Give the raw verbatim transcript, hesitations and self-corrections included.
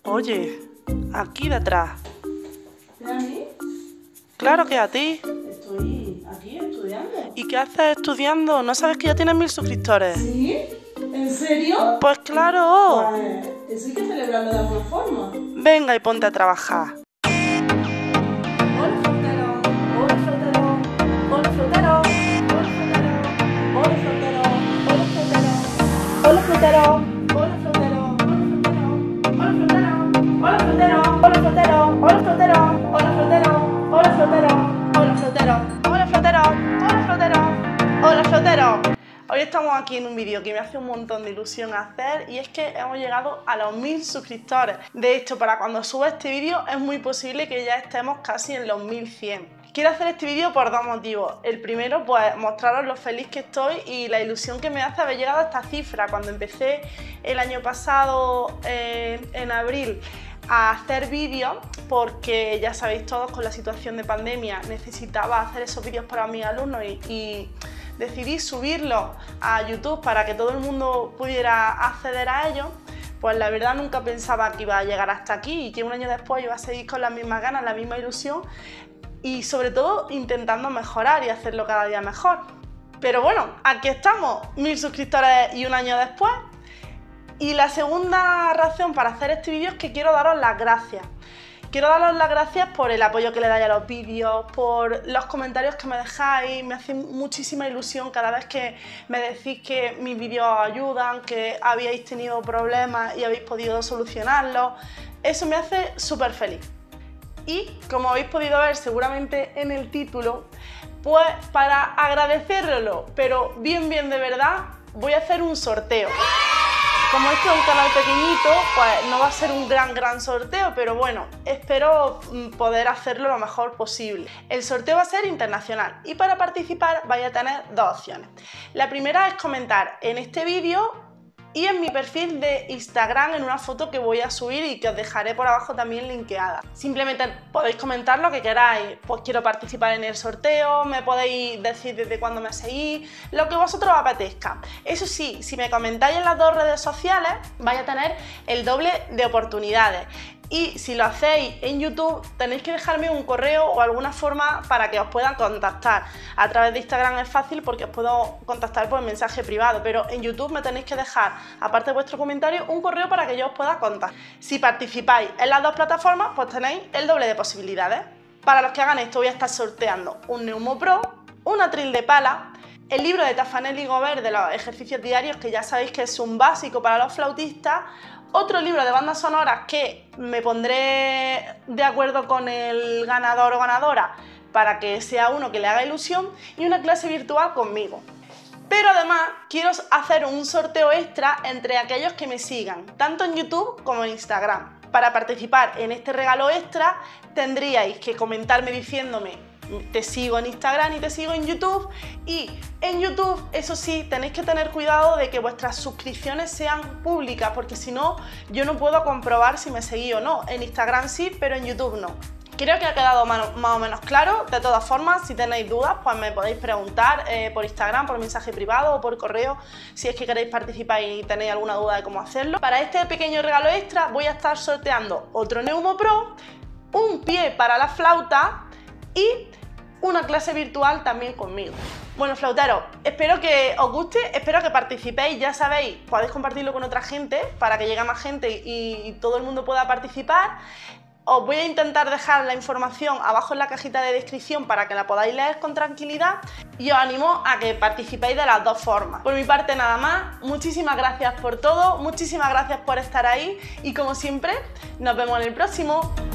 Oye, aquí detrás. ¿A mí? Claro que a ti. Estoy aquí estudiando. ¿Y qué haces estudiando? ¿No sabes que ya tienes mil suscriptores? ¿Sí? ¿En serio? Pues claro. Pues eso hay que celebrarlo de alguna forma. Venga y ponte a trabajar. Hola, frutero. Hola, frutero. Hola, frutero. Hola, frutero. Hola, frutero. Hola, frutero. Hola, frutero. Hola, frutero. Hola, frutero. Hola, frutero. Hola, frutero. Hola, frutero. Hola, frutero. Hola, frutero. Hola, frutero. Hola, frutero. Hola, frutero. Hoy estamos aquí en un vídeo que me hace un montón de ilusión hacer y es que hemos llegado a los mil suscriptores. De hecho, para cuando suba este vídeo es muy posible que ya estemos casi en los mil cien. Quiero hacer este vídeo por dos motivos. El primero, pues mostraros lo feliz que estoy y la ilusión que me hace haber llegado a esta cifra. Cuando empecé el año pasado, eh, en abril, a hacer vídeos, porque ya sabéis todos, con la situación de pandemia necesitaba hacer esos vídeos para mis alumnos y, y decidí subirlos a YouTube para que todo el mundo pudiera acceder a ellos. Pues la verdad nunca pensaba que iba a llegar hasta aquí y que un año después iba a seguir con las mismas ganas, la misma ilusión y sobre todo intentando mejorar y hacerlo cada día mejor. Pero bueno, aquí estamos, mil suscriptores y un año después. Y la segunda razón para hacer este vídeo es que quiero daros las gracias. Quiero daros las gracias por el apoyo que le dais a los vídeos, por los comentarios que me dejáis. Me hace muchísima ilusión cada vez que me decís que mis vídeos os ayudan, que habéis tenido problemas y habéis podido solucionarlos. Eso me hace súper feliz. Y como habéis podido ver seguramente en el título, pues para agradecerlo, pero bien bien de verdad, voy a hacer un sorteo. Como este es un canal pequeñito, pues no va a ser un gran gran sorteo, pero bueno, espero poder hacerlo lo mejor posible. El sorteo va a ser internacional y para participar vais a tener dos opciones. La primera es comentar en este vídeo y en mi perfil de Instagram en una foto que voy a subir y que os dejaré por abajo también linkeada. Simplemente podéis comentar lo que queráis, pues quiero participar en el sorteo, me podéis decir desde cuándo me seguís, lo que vosotros os apetezca. Eso sí, si me comentáis en las dos redes sociales vais a tener el doble de oportunidades. Y si lo hacéis en YouTube tenéis que dejarme un correo o alguna forma para que os puedan contactar. A través de Instagram es fácil porque os puedo contactar por mensaje privado, pero en YouTube me tenéis que dejar, aparte de vuestro comentario, un correo para que yo os pueda contactar. Si participáis en las dos plataformas, pues tenéis el doble de posibilidades. Para los que hagan esto voy a estar sorteando un Neumo Pro, un atril de pala, el libro de Taffanel y Gobert de los ejercicios diarios, que ya sabéis que es un básico para los flautistas, otro libro de bandas sonoras que me pondré de acuerdo con el ganador o ganadora para que sea uno que le haga ilusión y una clase virtual conmigo. Pero además quiero hacer un sorteo extra entre aquellos que me sigan, tanto en YouTube como en Instagram. Para participar en este regalo extra tendríais que comentarme diciéndome te sigo en Instagram y te sigo en YouTube, y en YouTube, eso sí, tenéis que tener cuidado de que vuestras suscripciones sean públicas, porque si no, yo no puedo comprobar si me seguís o no. En Instagram sí, pero en YouTube no. Creo que ha quedado más o menos claro. De todas formas, si tenéis dudas, pues me podéis preguntar eh, por Instagram, por mensaje privado o por correo, si es que queréis participar y tenéis alguna duda de cómo hacerlo. Para este pequeño regalo extra voy a estar sorteando otro Neumo Pro, un pie para la flauta y una clase virtual también conmigo. Bueno, flauteros, espero que os guste, espero que participéis, ya sabéis, podéis compartirlo con otra gente para que llegue a más gente y, y todo el mundo pueda participar. Os voy a intentar dejar la información abajo en la cajita de descripción para que la podáis leer con tranquilidad y os animo a que participéis de las dos formas. Por mi parte nada más, muchísimas gracias por todo, muchísimas gracias por estar ahí y como siempre, nos vemos en el próximo.